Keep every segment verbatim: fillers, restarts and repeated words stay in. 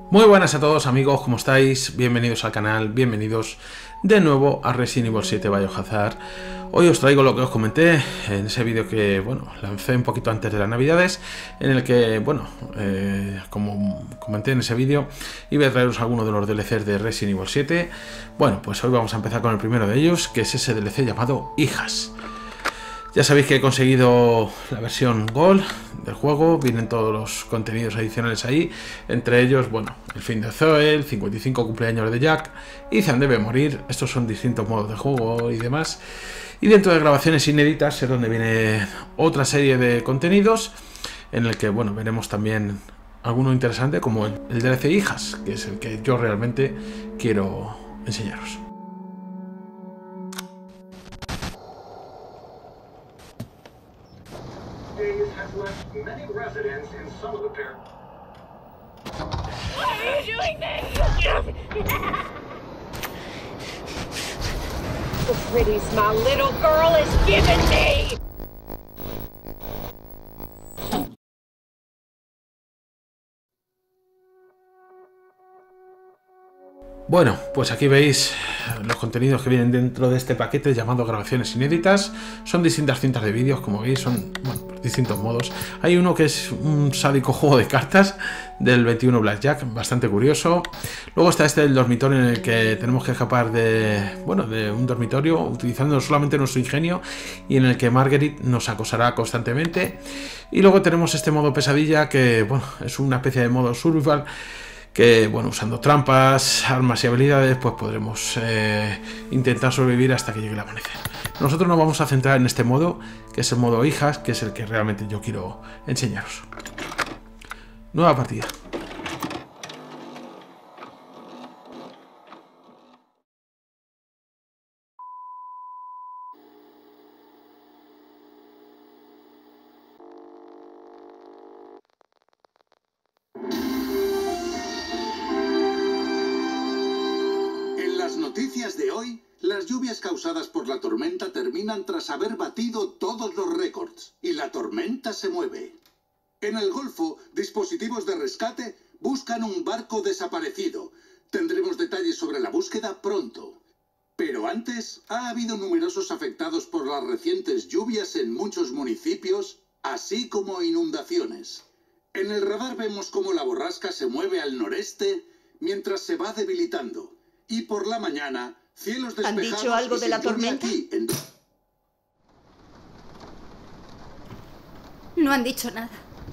Muy buenas a todos amigos, ¿cómo estáis? Bienvenidos al canal, bienvenidos de nuevo a Resident Evil siete Biohazard. Hoy os traigo lo que os comenté en ese vídeo que, bueno, lancé un poquito antes de las navidades, en el que, bueno, eh, como comenté en ese vídeo, iba a traeros algunos de los D L Cs de Resident Evil siete. Bueno, pues hoy vamos a empezar con el primero de ellos, que es ese D L C llamado Hijas. Ya sabéis que he conseguido la versión Gold del juego, vienen todos los contenidos adicionales ahí, entre ellos, bueno, el fin de Zoe, el cincuenta y cinco cumpleaños de Jack, Ethan debe morir, estos son distintos modos de juego y demás. Y dentro de grabaciones inéditas es donde viene otra serie de contenidos, en el que, bueno, veremos también alguno interesante como el, el D L C Hijas, que es el que yo realmente quiero enseñaros. Many residents in some of the pair. What are you doing there? The pretties my little girl is giving me. Bueno, pues aquí veis los contenidos que vienen dentro de este paquete llamado grabaciones inéditas. Son distintas cintas de vídeos, como veis, son, bueno, distintos modos. Hay uno que es un sádico juego de cartas del veintiuno Blackjack, bastante curioso. Luego está este del dormitorio, en el que tenemos que escapar de, bueno, de un dormitorio utilizando solamente nuestro ingenio, y en el que Marguerite nos acosará constantemente. Y luego tenemos este modo pesadilla, que, bueno, es una especie de modo survival, que, bueno, usando trampas, armas y habilidades, pues podremos eh, intentar sobrevivir hasta que llegue el amanecer. Nosotros nos vamos a centrar en este modo, que es el modo Hijas, que es el que realmente yo quiero enseñaros. Nueva partida. Noticias de hoy: las lluvias causadas por la tormenta terminan tras haber batido todos los récords y la tormenta se mueve. En el Golfo, dispositivos de rescate buscan un barco desaparecido. Tendremos detalles sobre la búsqueda pronto. Pero antes, ha habido numerosos afectados por las recientes lluvias en muchos municipios, así como inundaciones. En el radar vemos cómo la borrasca se mueve al noreste mientras se va debilitando. Y por la mañana, cielos despejados. ¿Han dicho algo de la tormenta? En... No han dicho nada.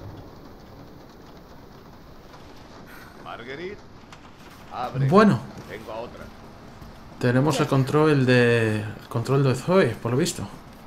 Marguerite, abre. Bueno, Tengo a otra. tenemos el control de el control de Zoe, por lo visto.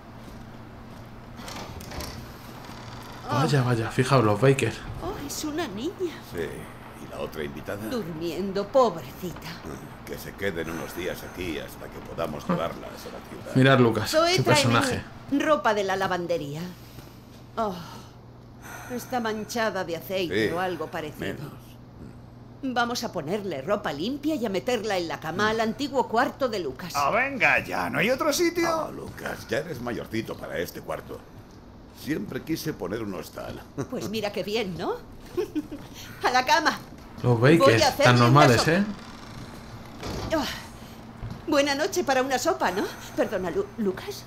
Vaya, vaya, fijaos los Baker. Oh, es una niña. Sí. ¿Y la otra invitada? Durmiendo, pobrecita. Que se queden unos días aquí hasta que podamos llevarlas a la ciudad. Mirad, Lucas, Zoe, qué personaje. tráeme ropa de la lavandería. Oh, está manchada de aceite Sí, o algo parecido. menos. Vamos a ponerle ropa limpia y a meterla en la cama al antiguo cuarto de Lucas. ¡Ah, venga ya! ¿No hay otro sitio? Oh, Lucas, ya eres mayorcito para este cuarto. Siempre quise poner un hostal. Pues mira qué bien, ¿no? ¡A la cama! Los Voy Baker, a hacerle tan una normales, sopa. ¿eh? Oh, buena noche para una sopa, ¿no? Perdona, Lu- ¿Lucas?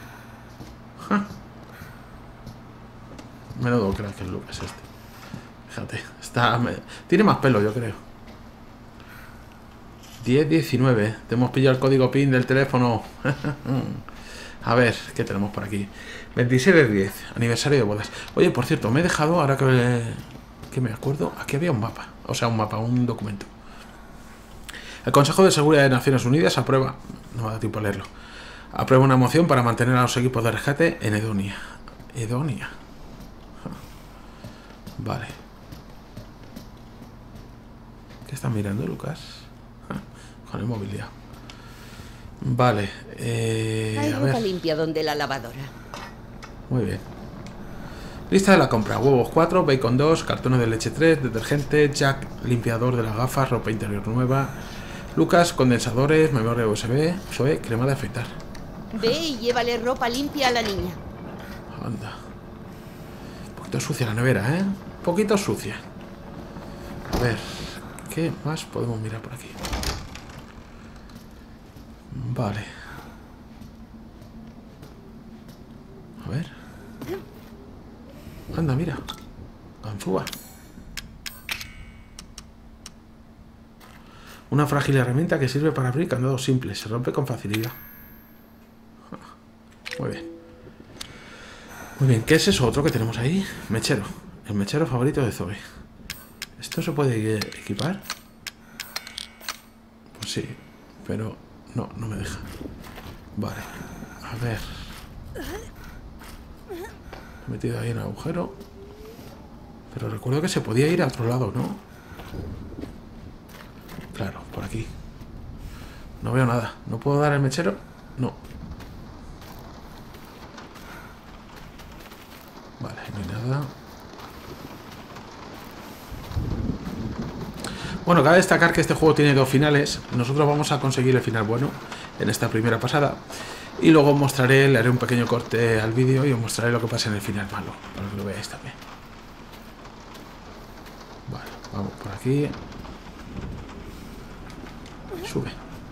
Menudo crack el Lucas este. Fíjate, está, me, tiene más pelo, yo creo. diez diecinueve. Te hemos pillado el código PIN del teléfono. A ver, ¿qué tenemos por aquí? veintiséis de diez, aniversario de bodas. Oye, por cierto, me he dejado, ahora que, que me acuerdo, aquí había un mapa. O sea, un mapa, un documento. El Consejo de Seguridad de Naciones Unidas aprueba, no me da tiempo a leerlo, aprueba una moción para mantener a los equipos de rescate en Edonia. Edonia. Vale. ¿Qué estás mirando, Lucas? Con el móvil ya. Vale. Eh, Hay a ropa ver. limpia donde la lavadora. Muy bien. Lista de la compra: huevos cuatro, bacon dos, cartones de leche tres, detergente, Jack, limpiador de las gafas, ropa interior nueva, Lucas, condensadores, memoria U S B, Zoe, crema de afeitar. Ve y llévale ropa limpia a la niña. Anda. Un poquito sucia la nevera, ¿eh? Un poquito sucia. A ver, ¿qué más podemos mirar por aquí? Vale. A ver. Anda, mira. Ganzúa. Una frágil herramienta que sirve para abrir candados simples. Se rompe con facilidad. Muy bien. Muy bien. ¿Qué es eso otro que tenemos ahí? Mechero. El mechero favorito de Zoe. ¿Esto se puede equipar? Pues sí. Pero no, no me deja. Vale. A ver. He metido ahí en el agujero. Pero recuerdo que se podía ir a otro lado, ¿no? Claro, por aquí. No veo nada. ¿No puedo dar el mechero? No. Vale, no hay nada. Bueno, cabe destacar que este juego tiene dos finales. Nosotros vamos a conseguir el final bueno en esta primera pasada. Y luego os mostraré, le haré un pequeño corte al vídeo y os mostraré lo que pasa en el final malo, para que lo veáis también. Vale, vamos por aquí. Sube.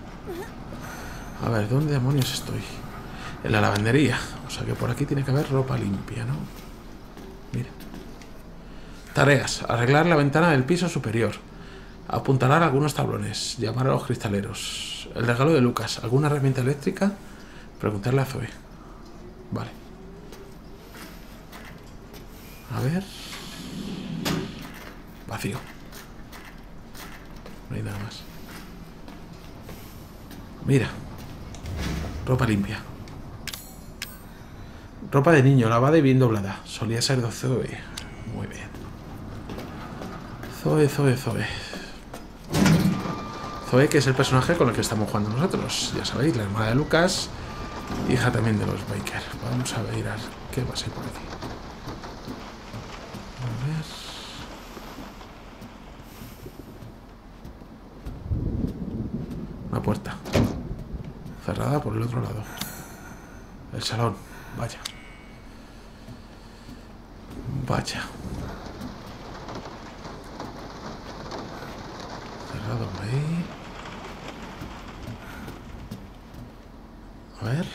A ver, ¿dónde demonios estoy? En la lavandería. O sea que por aquí tiene que haber ropa limpia, ¿no? Mira. Tareas. Arreglar la ventana del piso superior. Apuntalar algunos tablones. Llamar a los cristaleros. El regalo de Lucas. ¿Alguna herramienta eléctrica? Preguntarle a Zoe. Vale. A ver. Vacío. No hay nada más. Mira. Ropa limpia. Ropa de niño, lavada y bien doblada. Solía ser de Zoe. Muy bien. Zoe, Zoe, Zoe. Zoe, que es el personaje con el que estamos jugando nosotros. Ya sabéis, la hermana de Lucas. Hija también de los Baker. Vamos a ver qué va a ser por aquí. A ver. Una puerta. Cerrada por el otro lado. El salón. Vaya. Vaya. Cerrado por ahí. A ver.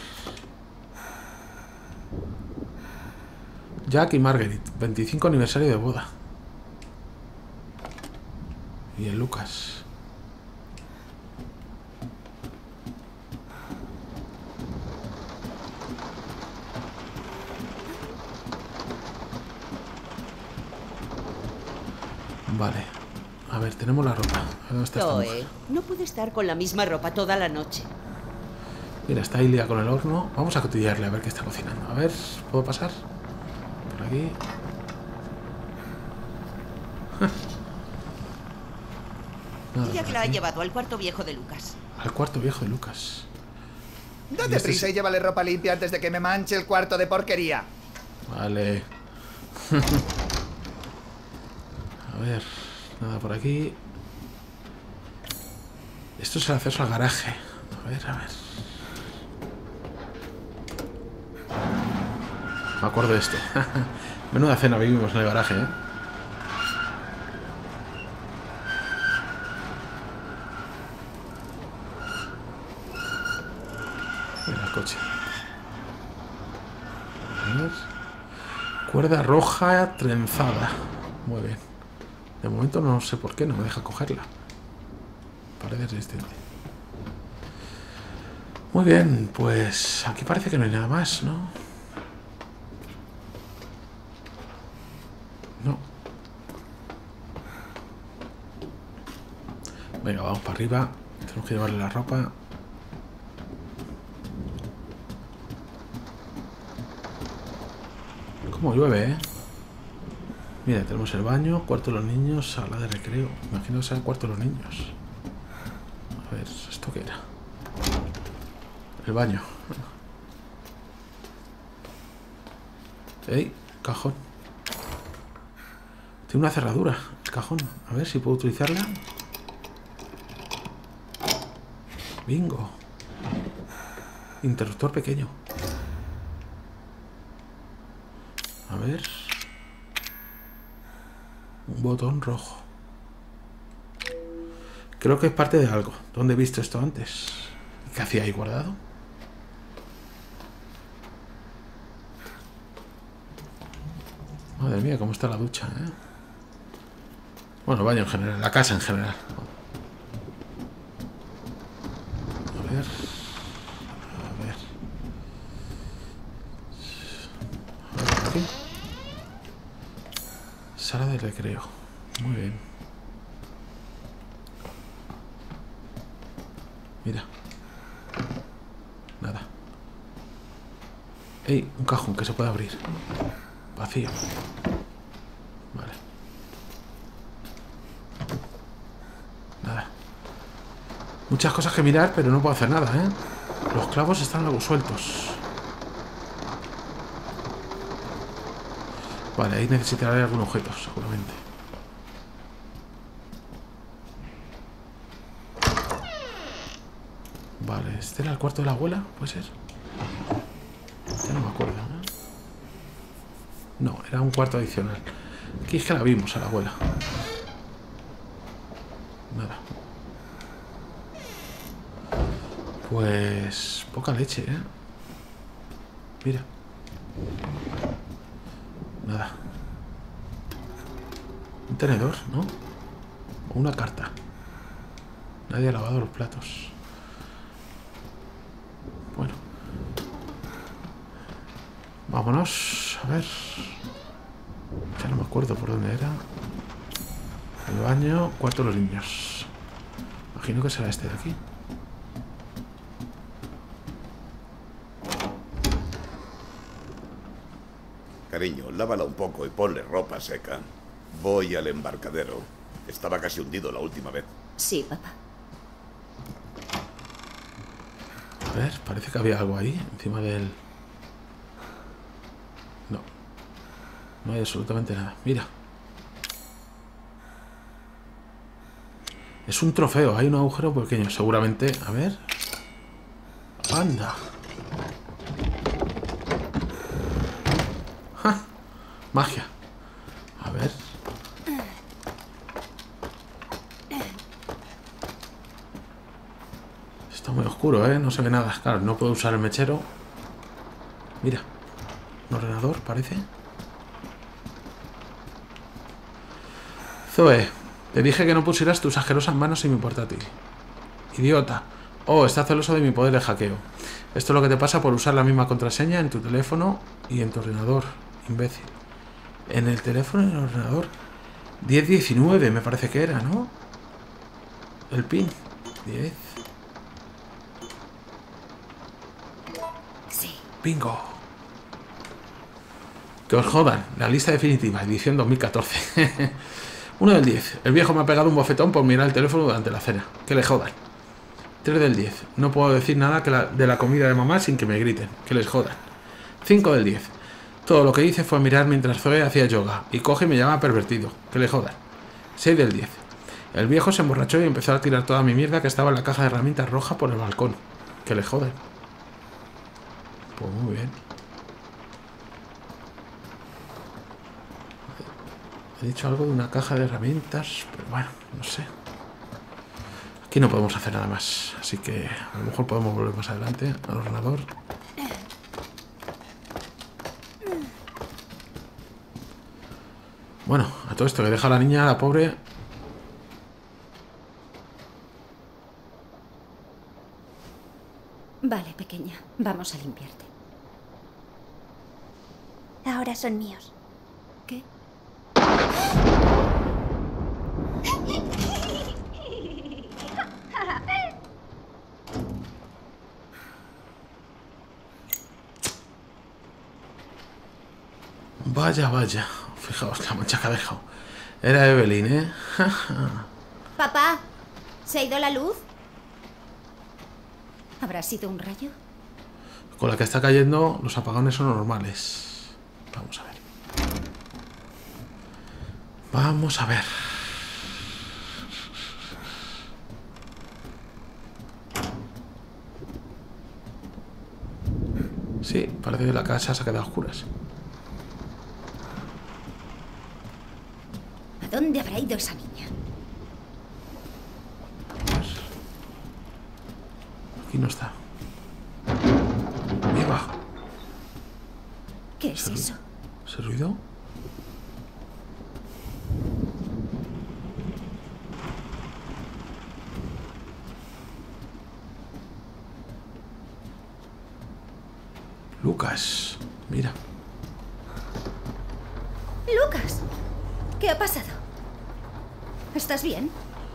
Jack y Marguerite. veinticinco aniversario de boda. Y el Lucas. Vale. A ver, tenemos la ropa. ¿Dónde está esta Zoe, mujer? no puede estar con la misma ropa toda la noche. Mira, está Ilia con el horno. Vamos a cotillearle a ver qué está cocinando. A ver, ¿puedo pasar? Por aquí. Nada Ella por que la ha aquí. llevado al cuarto viejo de Lucas. Al cuarto viejo de Lucas. Y Date este prisa es- y llévale ropa limpia antes de que me manche el cuarto de porquería. Vale. A ver, nada por aquí. Esto es el acceso al garaje. A ver, a ver. Me acuerdo de esto. Menuda cena vivimos en el garaje, ¿eh? Mira el coche. A ver. Cuerda roja trenzada. Muy bien. De momento no sé por qué, no me deja cogerla. Pared resistente. Muy bien, pues aquí parece que no hay nada más, ¿no? No. Venga, vamos para arriba. Tenemos que llevarle la ropa. Como llueve, ¿eh? Mira, tenemos el baño, cuarto de los niños, sala de recreo. Imagino que sea el cuarto de los niños. A ver, ¿esto qué era? El baño. ¡Ey! Cajón. Tiene una cerradura, el cajón. A ver si puedo utilizarla. Bingo. Interruptor pequeño. A ver. Un botón rojo. Creo que es parte de algo. ¿Dónde he visto esto antes? ¿Qué hacía ahí guardado? Madre mía, cómo está la ducha, ¿eh? Bueno, baño en general, la casa en general. A ver. A ver. A ver aquí. Sala de recreo. Muy bien. Mira. Nada. ¡Ey! Un cajón que se puede abrir. Vacío. Vale. Nada. Muchas cosas que mirar, pero no puedo hacer nada, ¿eh? Los clavos están algo sueltos. Vale, ahí necesitaré algún objeto, seguramente. Vale, ¿este era el cuarto de la abuela? ¿Puede ser? Ya no me acuerdo, ¿no? No, era un cuarto adicional. Aquí es que la vimos a la abuela. Nada. Pues... poca leche, ¿eh? Mira. Nada. Un tenedor, ¿no? O una carta. Nadie ha lavado los platos. Bueno. Vámonos. A ver. Ya no me acuerdo por dónde era. El baño, cuarto de los niños. Imagino que será este de aquí. Cariño, lávala un poco y ponle ropa seca. Voy al embarcadero. Estaba casi hundido la última vez. Sí, papá. A ver, parece que había algo ahí, encima del... No. No hay absolutamente nada. Mira. Es un trofeo, hay un agujero pequeño, seguramente. A ver. Anda. ¡Ja! Magia. A ver. Está muy oscuro, ¿eh? No se ve nada. Claro, no puedo usar el mechero. Mira. Un ordenador, parece. Zoe, te dije que no pusieras tus asquerosas manos en mi portátil. Idiota. Oh, está celoso de mi poder de hackeo. Esto es lo que te pasa por usar la misma contraseña en tu teléfono y en tu ordenador. Imbécil. En el teléfono y en el ordenador. diez diecinueve me parece que era, ¿no? El pin. diez. Sí. Bingo. Que os jodan. La lista definitiva. Edición dos mil catorce. uno del diez. El viejo me ha pegado un bofetón por mirar el teléfono durante la cena. Que le jodan. tres del diez. No puedo decir nada que la, de la comida de mamá sin que me griten. Que les jodan. cinco del diez. Todo lo que hice fue mirar mientras Zoe hacía yoga. Y coge y me llama pervertido. Que le jodan. seis del diez. El viejo se emborrachó y empezó a tirar toda mi mierda que estaba en la caja de herramientas roja por el balcón. Que le jodan. Pues muy bien. He dicho algo de una caja de herramientas, pero bueno, no sé. Aquí no podemos hacer nada más, así que a lo mejor podemos volver más adelante al ordenador. Bueno, a todo esto que deja a la niña, la pobre. Vale, pequeña, vamos a limpiarte. Ahora son míos. ¿Qué? Vaya, vaya. Fijaos la mancha que ha dejado. Era Evelyn, ¿eh? Papá, ¿se ha ido la luz? ¿Habrá sido un rayo? Con la que está cayendo, los apagones son normales. Vamos a ver. Vamos a ver. Sí, parece que la casa se ha quedado a oscuras. ¿A dónde habrá ido esa niña? no está. Viva. ¿Qué es eso? ¿Ese ruido? Lucas, mira. Lucas, ¿qué ha pasado? ¿Estás bien?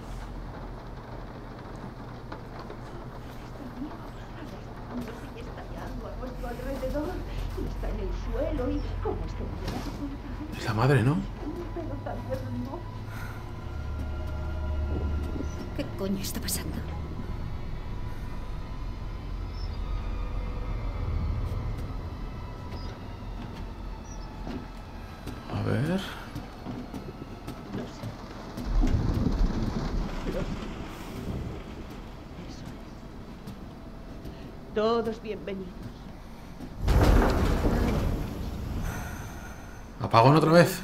Es la madre, ¿no? ¿Qué coño está pasando? A ver... Todos bienvenidos. ¿Apagón otra vez?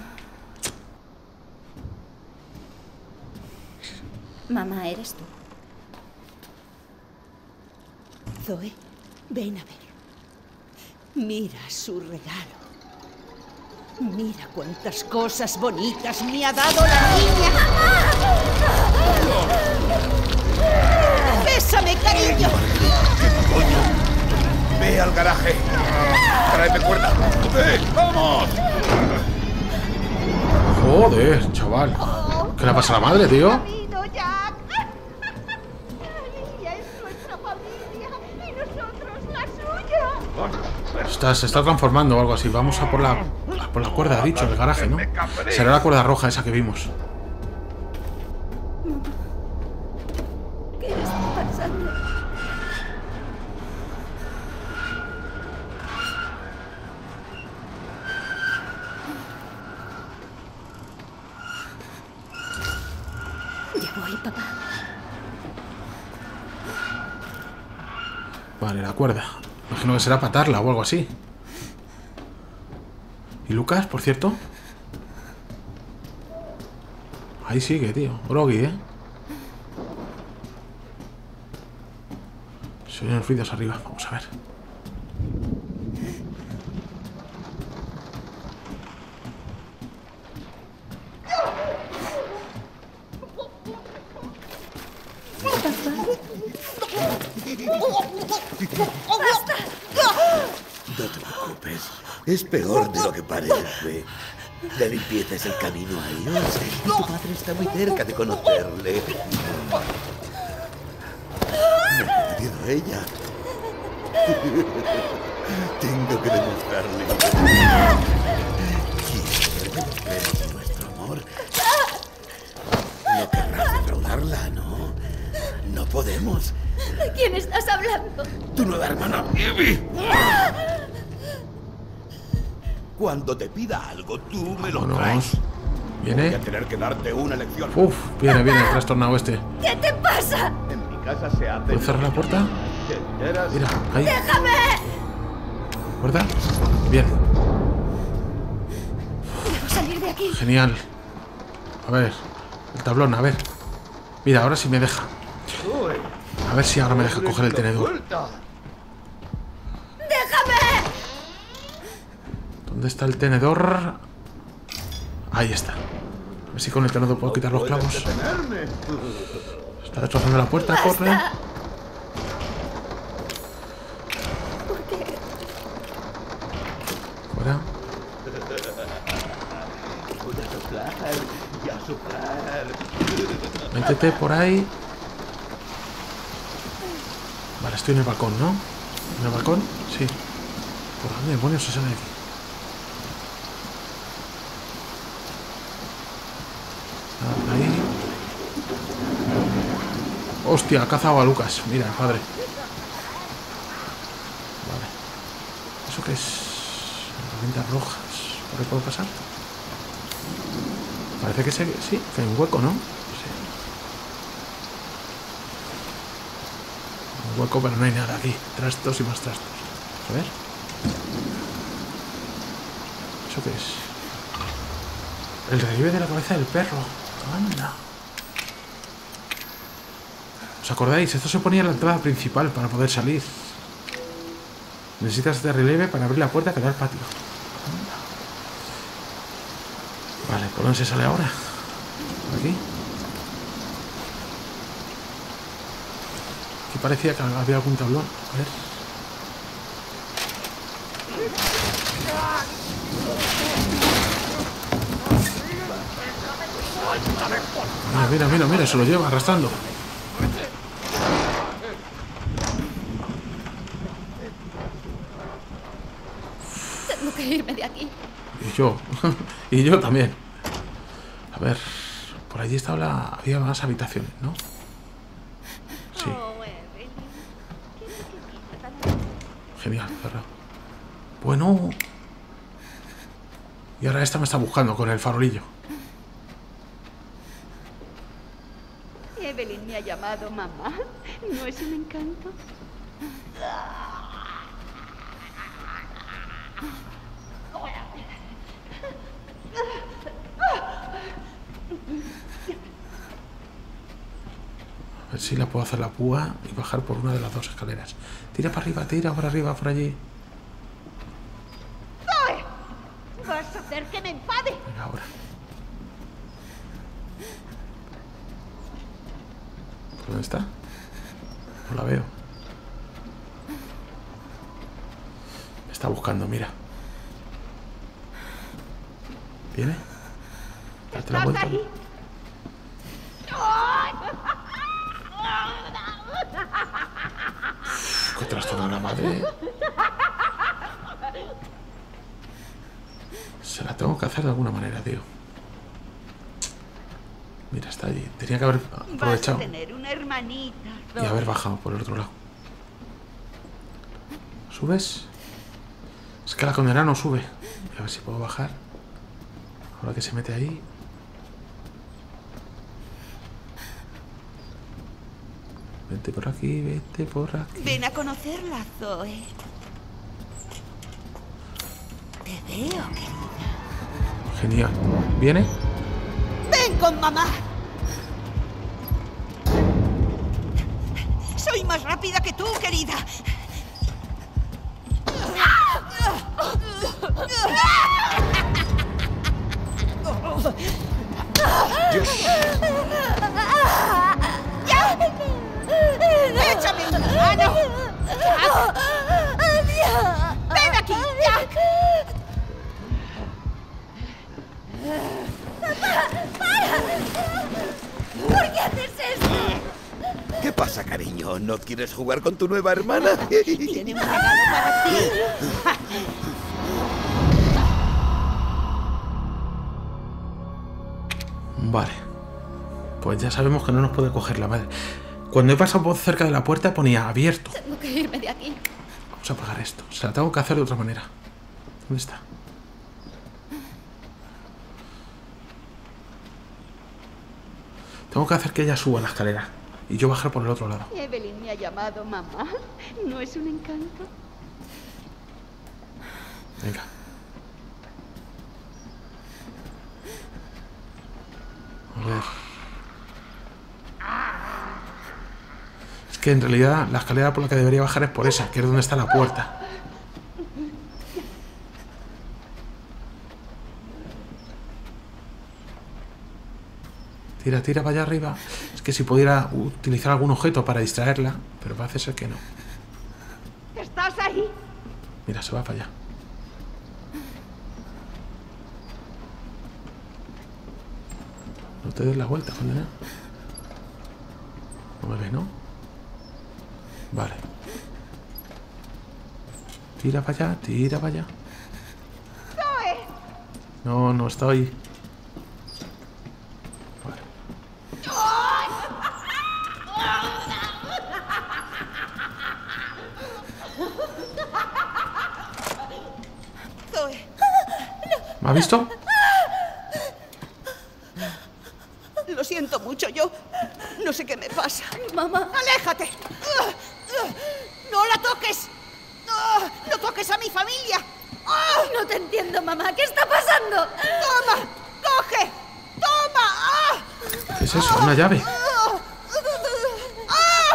Mamá, ¿eres tú? Zoe, ven a ver. Mira su regalo. Mira cuántas cosas bonitas me ha dado la niña. ¡Bésame, cariño! Ve al garaje. Tráeme cuerda. ¡Ve! ¡Vamos! Joder, chaval. ¿Qué le pasa a la madre, tío? ¡Vino, Jack! ¡La niña es nuestra familia y nosotros la suya! Está, se está transformando o algo así. Vamos a por la, a por la cuerda, ha dicho, el garaje, ¿no? Será la cuerda roja esa que vimos. ¿Qué está pasando? Ya voy, papá. Vale, la cuerda. Imagino que será patarla o algo así. ¿Y Lucas, por cierto? Ahí sigue, tío. Groggy, ¿eh? Se oyen ruidos arriba. Vamos a ver. No te preocupes. Es peor de lo que parece. La limpieza es el camino a Dios. Y tu padre está muy cerca de conocerle. Me ha pedido ella. Tengo que demostrarle. Quiero demostrarle nuestro amor. No querrás defraudarla, ¿no? No podemos. ¿De quién estás hablando? Tu nueva hermana, Ivy. Cuando te pida algo, tú me lo traes. Voy Viene. a tener que darte una lección. Uf, viene, viene el trastornado este. ¿Qué te pasa? En mi casa se hace. ¿Puedo cerrar la puerta? ¿Te enteras? Mira, ahí. ¡Déjame! ¿Puerta? Bien. Debo salir de aquí. Genial. A ver. El tablón, a ver. Mira, ahora sí me deja. A ver si ahora me deja coger el tenedor. ¡Déjame! ¿Dónde está el tenedor? Ahí está. A ver si con el tenedor puedo quitar los clavos. Está destrozando la puerta, corre. ¿Por qué? Fuera. Métete por ahí. Vale, estoy en el balcón, ¿no? ¿En el balcón? Sí. ¿Por dónde demonios se sale de aquí? Ah, ahí. Hostia, ha cazado a Lucas. Mira, padre. Vale. ¿Eso qué es? Herramientas rojas. ¿Por qué puedo pasar? Parece que se... sí, que hay un hueco, ¿no? Sí. Un hueco, pero no hay nada aquí. Trastos y más trastos. A ver. ¿Eso qué es? El relieve de la cabeza del perro. Anda. ¿Os acordáis? Esto se ponía en la entrada principal para poder salir. Necesitas de relieve para abrir la puerta que da al patio. Vale, ¿por dónde se sale ahora? ¿Por aquí? Aquí parecía que había algún tablón. A ver. Mira, mira, mira, mira, se lo lleva arrastrando. Tengo que irme de aquí. Y yo, y yo también. A ver, por allí estaba la... había más habitaciones, ¿no? Sí. Genial, cerrado. Bueno. Y ahora esta me está buscando con el farolillo. Evelyn me ha llamado mamá. ¿No es un encanto? A ver si la puedo hacer la púa y bajar por una de las dos escaleras. Tira para arriba, tira para arriba, por allí. ¡Zoe! ¿Vas a hacer que me enfade? Venga, ahora. ¿Dónde está? No la veo. Me está buscando, mira. ¿Viene? Date la vuelta. ahí? ¡Qué trastorno la madre! Se la tengo que hacer de alguna manera, tío. Mira, está allí. Tenía que haber aprovechado Vas a tener una hermanita, y haber bajado por el otro lado. ¿Subes? Es que la condenada no sube. A ver si puedo bajar. Ahora que se mete ahí. Vete por aquí, vete por aquí. Ven a conocerla, Zoe. Te veo, querida. Genial. ¿Viene? ¡Ven con mamá! Soy más rápida que tú, querida. ¡Échame una mano! ¡Ven aquí, Jack! ¿Por qué haces esto? ¿Qué pasa, cariño? ¿No quieres jugar con tu nueva hermana? Tiene un regalo para ti. Vale. Pues ya sabemos que no nos puede coger la madre. Cuando he pasado por cerca de la puerta ponía abierto. Tengo que irme de aquí. Vamos a apagar esto. Se la tengo que hacer de otra manera. ¿Dónde está? Tengo que hacer que ella suba la escalera y yo bajar por el otro lado. Evelyn me ha llamado mamá. ¿No es un encanto? Venga. A ver. Es que en realidad la escalera por la que debería bajar es por esa, que es donde está la puerta. Tira, tira para allá arriba. Es que si pudiera utilizar algún objeto para distraerla, pero parece ser que no. ¿Estás ahí? Mira, se va para allá. No te des la vuelta, condena. No me ves, ¿no? Vale. Tira para allá, tira para allá. ¡Zoe! No, no estoy. Vale. Zoe. ¿Me ha visto? Lo siento mucho, yo no sé qué me pasa. Mamá. ¡Aléjate! ¡No la toques! ¡No toques a mi familia! No te entiendo, mamá. ¿Qué está pasando? ¡Toma! ¡Coge! ¡Toma! ¿Qué es eso? ¿Una llave? ¡Ah!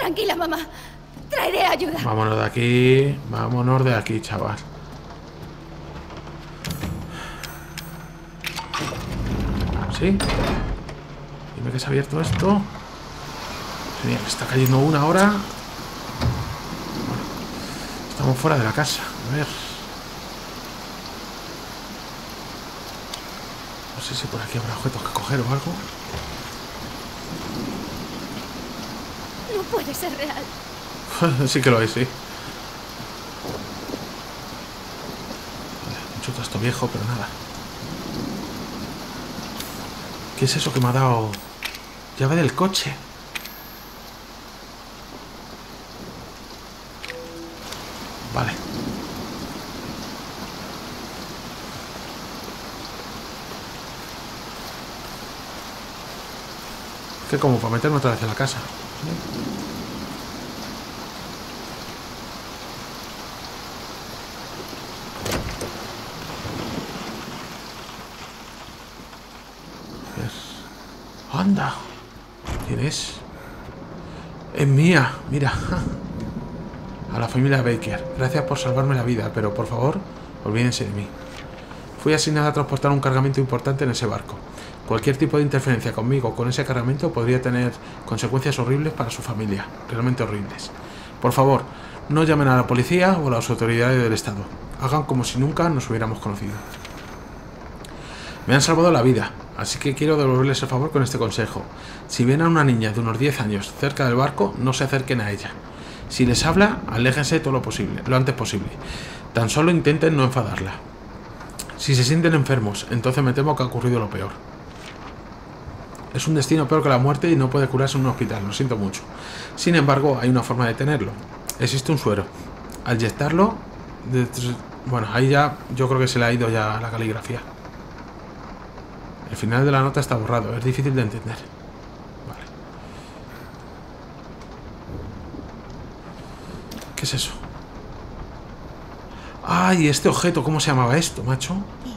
Tranquila, mamá. Traeré ayuda. Vámonos de aquí. Vámonos de aquí, chaval. ¿Sí? Dime que se ha abierto esto. Sí, está cayendo una ahora. Bueno, estamos fuera de la casa. A ver. No sé si por aquí habrá objetos que coger o algo. No puede ser real. Sí que lo es, sí. Vale, mucho trasto viejo, pero nada. ¿Qué es eso que me ha dado? Llave del coche. Vale. Que como para meterme otra vez en la casa. Anda. ¿Quién es? Es mía, mira. A la familia Baker. Gracias por salvarme la vida, pero por favor, olvídense de mí. Fui asignada a transportar un cargamento importante en ese barco. Cualquier tipo de interferencia conmigo o con ese cargamento podría tener consecuencias horribles para su familia. Realmente horribles. Por favor, no llamen a la policía o a las autoridades del Estado. Hagan como si nunca nos hubiéramos conocido. Me han salvado la vida, así que quiero devolverles el favor con este consejo. Si ven a una niña de unos diez años cerca del barco, no se acerquen a ella. Si les habla, aléjense todo lo posible, lo antes posible. Tan solo intenten no enfadarla. Si se sienten enfermos, entonces me temo que ha ocurrido lo peor. Es un destino peor que la muerte y no puede curarse en un hospital, lo siento mucho. Sin embargo, hay una forma de tenerlo. Existe un suero. Al inyectarlo... De... Bueno, ahí ya yo creo que se le ha ido ya la caligrafía. El final de la nota está borrado, es difícil de entender. Vale. ¿Qué es eso? ¡Ay! Este objeto, ¿cómo se llamaba esto, macho?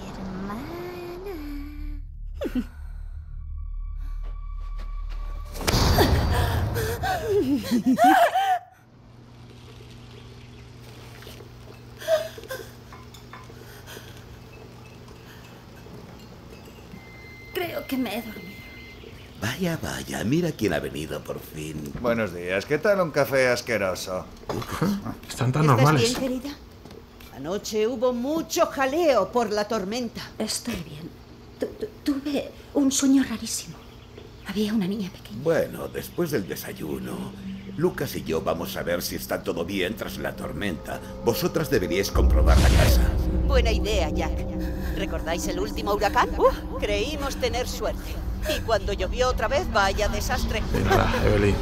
Creo que me he dormido. Vaya, vaya, mira quién ha venido por fin. Buenos días, ¿qué tal un café asqueroso? Están tan ¿Estás normales. bien, querida? Anoche hubo mucho jaleo por la tormenta. Estoy bien. Tu- tu- tuve un sueño rarísimo. Había una niña pequeña. Bueno, después del desayuno, Lucas y yo vamos a ver si está todo bien tras la tormenta. Vosotras deberíais comprobar la casa. Buena idea, Jack. ¿Recordáis el último huracán? Uh, creímos tener suerte. Y cuando llovió otra vez, vaya desastre. Mira, Evelyn.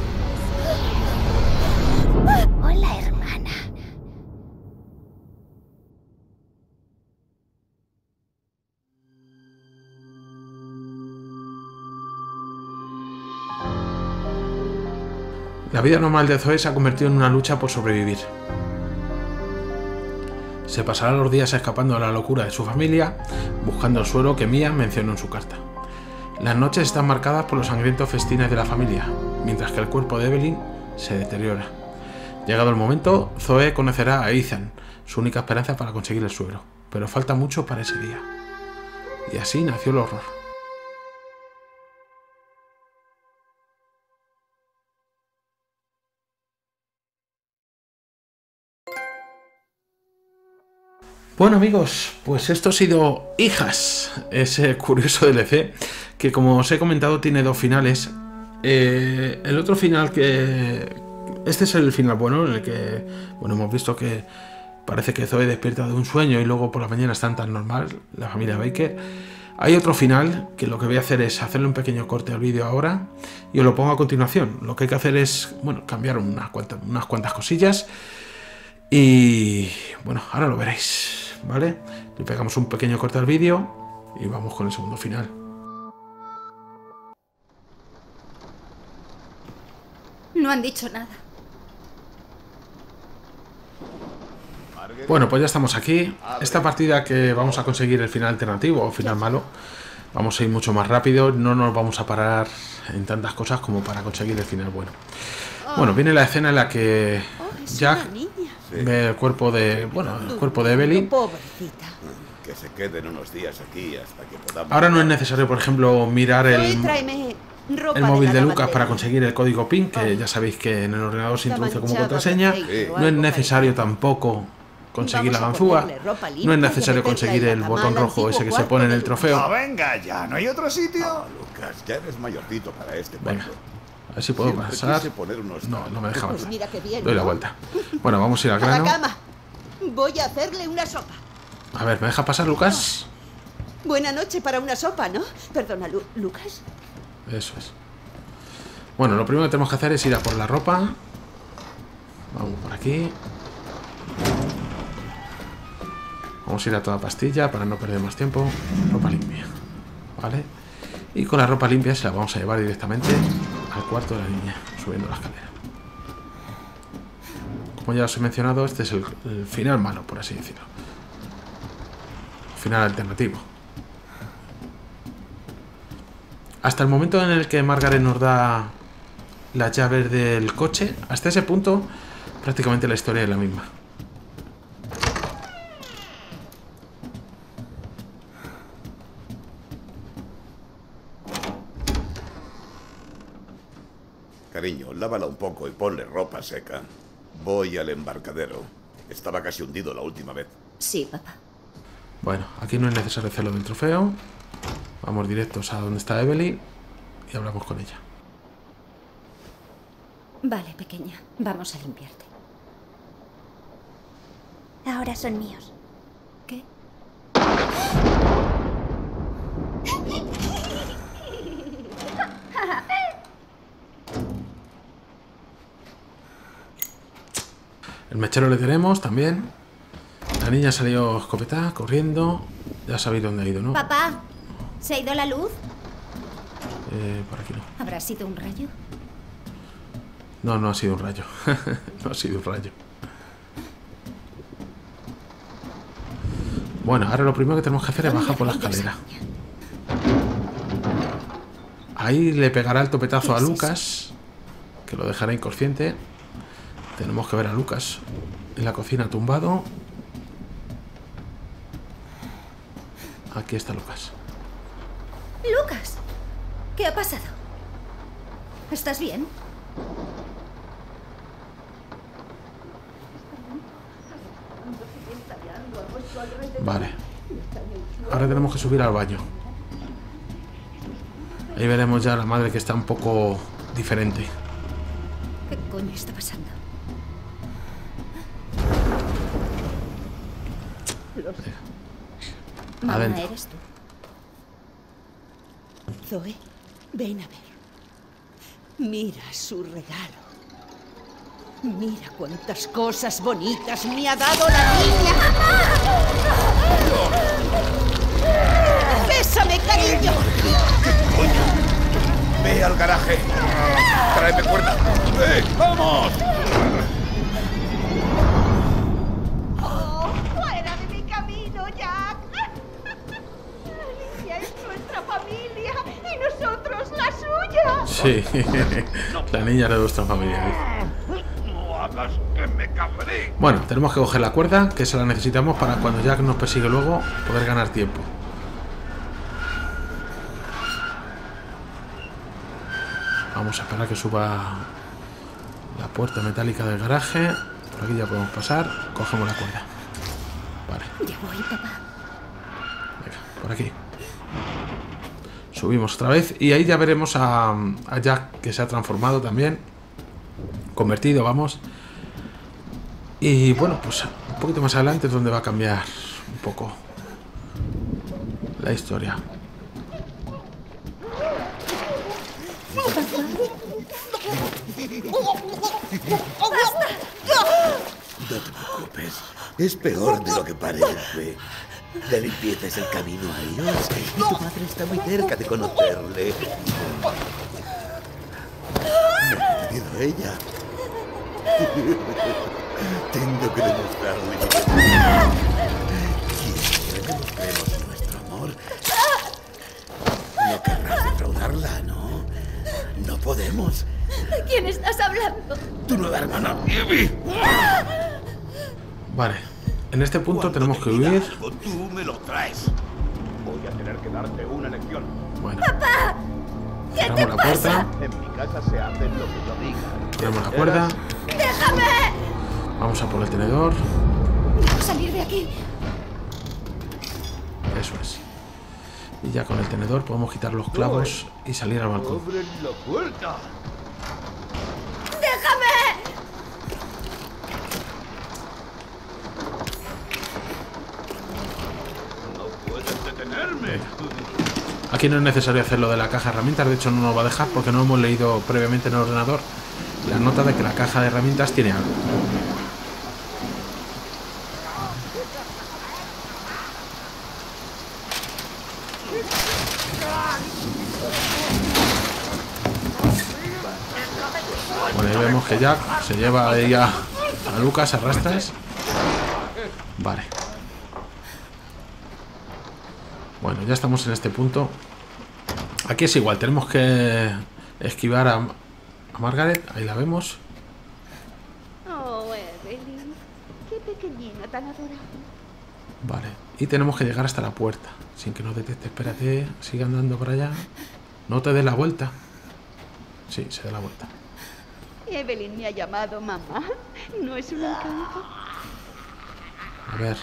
Hola, hermana. La vida normal de Zoe se ha convertido en una lucha por sobrevivir. Se pasará los días escapando de la locura de su familia, buscando el suero que Mia mencionó en su carta. Las noches están marcadas por los sangrientos festines de la familia, mientras que el cuerpo de Evelyn se deteriora. Llegado el momento, Zoe conocerá a Ethan, su única esperanza para conseguir el suero, pero falta mucho para ese día. Y así nació el horror. Bueno amigos, pues esto ha sido Hijas, ese curioso D L C que, como os he comentado, tiene dos finales. Eh, el otro final que... Este es el final bueno, en el que, bueno, hemos visto que parece que Zoe despierta de un sueño y luego por la mañana están tan normal, la familia Baker. Hay otro final que lo que voy a hacer es hacerle un pequeño corte al vídeo ahora y os lo pongo a continuación. Lo que hay que hacer es, bueno, cambiar unas cuantas, unas cuantas cosillas y, bueno, ahora lo veréis. ¿Vale? Le pegamos un pequeño corte al vídeo y vamos con el segundo final. No han dicho nada. Bueno, pues ya estamos aquí. Esta partida que vamos a conseguir el final alternativo o final malo, vamos a ir mucho más rápido. No nos vamos a parar en tantas cosas como para conseguir el final bueno. Bueno, viene la escena en la que Oh, es Jack una niña. ve el cuerpo de, bueno, el cuerpo de Evelyn. Pobrecita. Que se queden unos días aquí hasta que podamos... Ahora no es necesario, por ejemplo, mirar Zoe, el, tráeme ropa el móvil la de Lucas lavandera. para conseguir el código PIN, que ya sabéis que en el ordenador se Está introduce como manchado de contraseña. aceite o No es algo necesario parecido. tampoco conseguir la Vamos a ganzúa. ponerle ropa limpia No es y a necesario meterla conseguir en la el cama botón al rojo ese antiguo que se cuarto pone en de el Lucas. trofeo. No, venga ya, ¿no hay otro sitio? No, Lucas, ya eres mayorcito para este Venga, cuarto. a ver si puedo Siempre pasar. quise poner unos No, no me deja Pues avanzar. mira qué bien, Doy la ¿no? vuelta. Bueno, vamos a ir al A la grano. cama. Voy a hacerle una sopa. A ver, ¿me deja pasar, Lucas? Buena noche para una sopa, ¿no? Perdona, Lu- Lucas. Eso es. Bueno, lo primero que tenemos que hacer es ir a por la ropa. Vamos por aquí. Vamos a ir a toda pastilla para no perder más tiempo. Ropa limpia. ¿Vale? Y con la ropa limpia se la vamos a llevar directamente al cuarto de la niña, subiendo la escalera. Como ya os he mencionado, este es el, el final malo, por así decirlo. Final alternativo. Hasta el momento en el que Margaret nos da las llaves del coche, hasta ese punto prácticamente la historia es la misma. Cariño, lávala un poco y ponle ropa seca. Voy al embarcadero. Estaba casi hundido la última vez. Sí, papá. Bueno, aquí no es necesario hacerlo del trofeo. Vamos directos a donde está Evelyn y hablamos con ella. Vale, pequeña. Vamos a limpiarte. Ahora son míos. ¿Qué? El mechero le tenemos también. La niña salió escopetada, corriendo. Ya sabéis dónde ha ido, ¿no? Papá, ¿se ha ido la luz? Eh, por aquí no. ¿Habrá sido un rayo? No, no ha sido un rayo. No ha sido un rayo. Bueno, ahora lo primero que tenemos que hacer es bajar por la escalera. Ahí le pegará el topetazo a Lucas, que lo dejará inconsciente. Tenemos que ver a Lucas en la cocina tumbado. Aquí está Lucas. Lucas, ¿qué ha pasado? ¿Estás bien? Vale. Ahora tenemos que subir al baño. Ahí veremos ya a la madre, que está un poco diferente. ¿Qué coño está pasando? Mamá, Adentro. ¿eres tú? Zoe, ven a ver. Mira su regalo. Mira cuántas cosas bonitas me ha dado la niña. ¡Bésame, cariño! ¡Ve al garaje! ¡Tráeme cuerda! ¡Ve! ¡Vamos! ¡Oh, fuera de mi camino, Jack! Alicia es nuestra familia y nosotros la suya. Sí, la niña de vuestra familia. No hagas que me cabree. Bueno, tenemos que coger la cuerda, que esa la necesitamos para cuando Jack nos persigue luego poder ganar tiempo. Vamos a esperar que suba la puerta metálica del garaje. Por aquí ya podemos pasar. Cogemos la cuerda. Vale, Ya voy, papá. venga, por aquí. Subimos otra vez y ahí ya veremos a, a Jack, que se ha transformado también. Convertido, vamos. Y bueno, pues un poquito más adelante es donde va a cambiar un poco la historia. No te preocupes. Es peor de lo que parece. La limpieza es el camino a Dios y tu madre está muy cerca de conocerle. Me ha pedido ella. Tengo que demostrarle que quiere que demostremos nuestro amor. No querrás defraudarla, ¿no? No podemos. ¿De quién estás hablando? Tu nueva hermana, Evie. Vale. En este punto Cuando tenemos te que pida huir. algo, tú me lo traes. Voy a tener que darte una lección. Bueno. ¡Papá! ¿Qué Cerramos te la pasa? puerta. En mi casa se hace lo que yo diga. Ponemos la cuerda. ¡Déjame! Vamos a por el tenedor. Debo salir de aquí. Eso es. Y ya con el tenedor podemos quitar los clavos y salir al balcón. ¡Abren la puerta! ¡Déjame! ¡No puedes detenerme! Aquí no es necesario hacer lo de la caja de herramientas, de hecho no nos va a dejar porque no hemos leído previamente en el ordenador la nota de que la caja de herramientas tiene algo. Bueno, ahí vemos que Jack se lleva ahí a, a Lucas a rastras. Vale. Bueno, ya estamos en este punto. Aquí es igual, tenemos que esquivar a, a Margaret. Ahí la vemos. Oh, Evelyn. Qué pequeñina tan adorable. Vale, y tenemos que llegar hasta la puerta sin que nos detecte. Espérate, sigue andando para allá. No te des la vuelta. Sí, se da la vuelta. Evelyn me ha llamado mamá. ¿No es un encanto? A ver.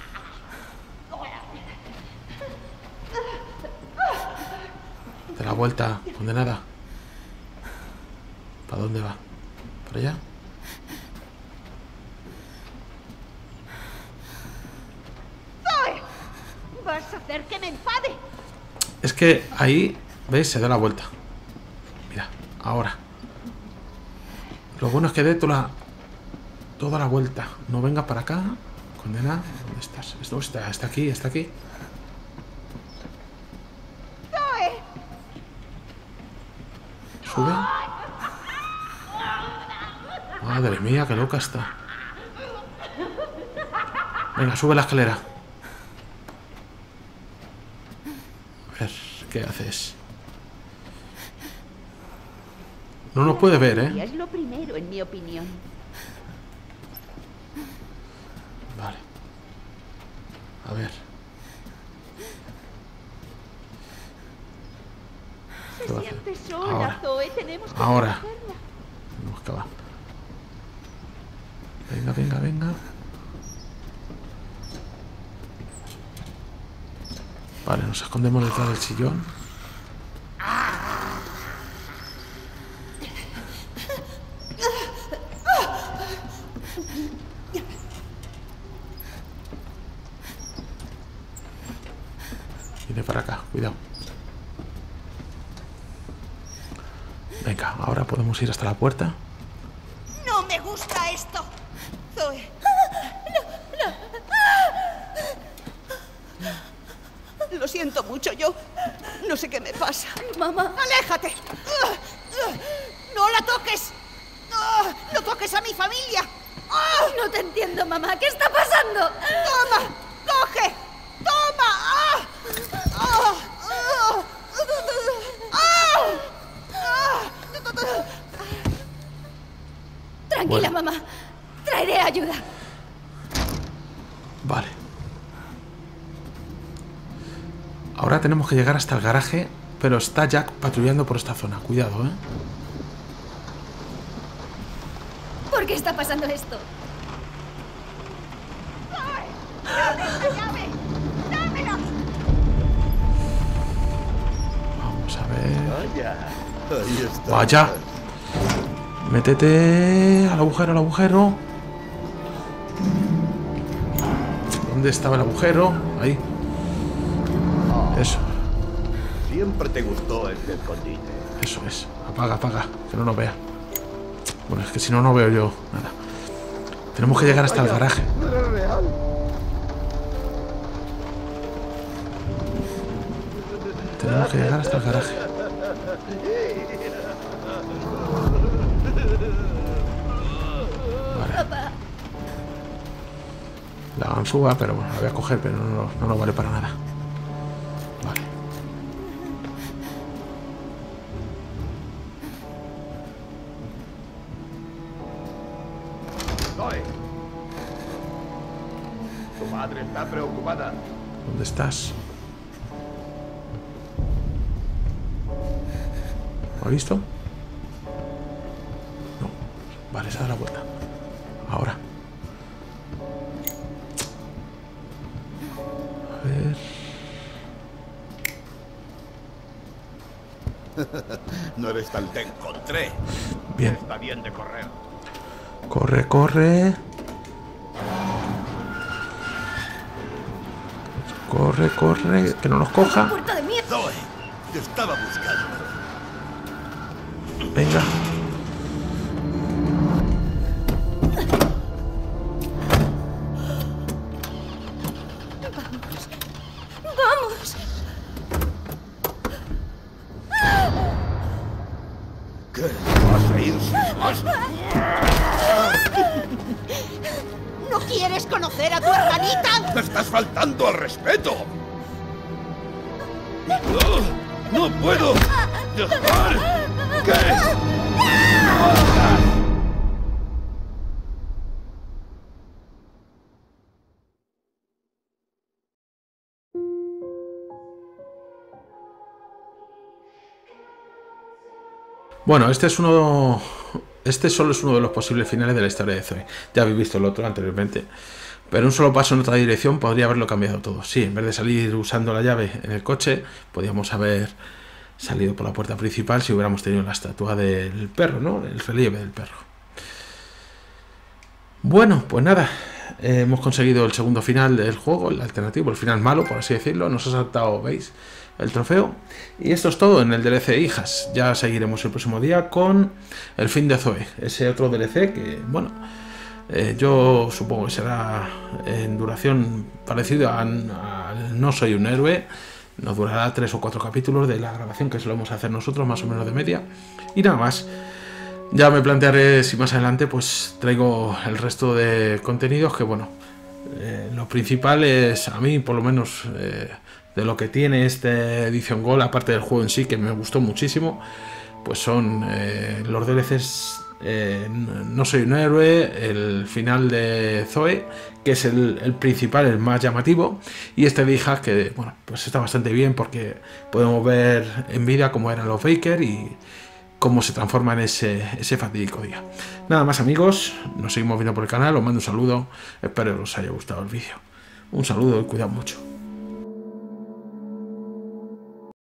De la vuelta, condenada. ¿Para dónde va? ¿Para allá? ¡Zoe! ¿Vas a hacer que me enfade? Es que ahí, ¿veis? Se da la vuelta. Mira, ahora. Lo bueno es que dé toda la, toda la vuelta. No venga para acá. Condena, ¿dónde estás? Esto está, está aquí, está aquí. ¡Zoe! Sube. Madre mía, qué loca está. Venga, sube la escalera. A ver, ¿qué haces? No nos puede ver, ¿eh? Es lo primero, en mi opinión. Vale. A ver. ¿Qué va a Se hacer? siente sola, Ahora. Zoe. Tenemos que Ahora. protegerla. Tenemos que acabar. Venga, venga, venga. Vale, nos escondemos detrás del sillón. Viene para acá, cuidado. Venga, ahora podemos ir hasta la puerta. No me gusta esto. Zoe. Lo siento mucho, yo no sé qué me pasa. Mamá. ¡Aléjate! ¡No la toques! ¡No toques a mi familia! No te entiendo, mamá. ¿Qué está pasando? ¡Toma! ¡Coge! ¡Toma! Tranquila, Bueno. mamá. Traeré ayuda. Vale. Ahora tenemos que llegar hasta el garaje, pero está Jack patrullando por esta zona. Cuidado, ¿eh? ¿Por qué está pasando esto? ¡Dame esa llave! ¡Dámela! Vamos a ver. Vaya, ahí está. Vaya. Métete al agujero, al agujero. ¿Dónde estaba el agujero? Ahí. Eso, Siempre te gustó este escondite. eso es. Apaga, apaga, que no nos vea. Bueno, es que si no, no veo yo nada. Tenemos que llegar hasta el garaje. No era real. Tenemos que llegar hasta el garaje. Vale. La ganzúa, pero bueno, la voy a coger, pero no, no nos vale para nada. Vale. Zoe. Tu madre está preocupada. ¿Dónde estás? ¿Lo has visto? No. Vale, se da la vuelta. Ahora. A ver. No eres tan... Te encontré. Bien. Está bien de correr. Corre, corre. Corre, corre. Que no nos coja. ¡Puerta de mierda! Zoe, te estaba buscando. Venga. ¡Vamos! ¿Qué? ¿Vas a ir sin más? ¿No quieres conocer a tu hermanita? ¡Me estás faltando al respeto! ¡No, no puedo dejar que... Bueno, este es uno... Este solo es uno de los posibles finales de la historia de Zoe. Ya habéis visto el otro anteriormente. Pero un solo paso en otra dirección podría haberlo cambiado todo. Sí, en vez de salir usando la llave en el coche, podríamos haber salido por la puerta principal si hubiéramos tenido la estatua del perro, ¿no? El relieve del perro. Bueno, pues nada. Eh, hemos conseguido el segundo final del juego, el alternativo, el final malo, por así decirlo. Nos ha saltado, ¿veis?, el trofeo. Y esto es todo en el D L C Hijas. Ya seguiremos el próximo día con el fin de Zoe, ese otro D L C que, bueno, eh, yo supongo que será en duración parecido a, a No soy un héroe. Nos durará tres o cuatro capítulos de la grabación que solemos hacer nosotros, más o menos de media. Y nada más. Ya me plantearé si más adelante pues traigo el resto de contenidos que, bueno, eh, lo principal es, a mí por lo menos, eh, de lo que tiene esta edición Gold, aparte del juego en sí, que me gustó muchísimo, pues son eh, los D L Cs eh, No soy un héroe, el final de Zoe, que es el, el principal, el más llamativo, y este de Hijas, que, bueno, pues está bastante bien porque podemos ver en vida cómo eran los Baker y cómo se transforma en ese, ese fatídico día. Nada más, amigos, nos seguimos viendo por el canal, os mando un saludo, espero que os haya gustado el vídeo. Un saludo y cuidad mucho.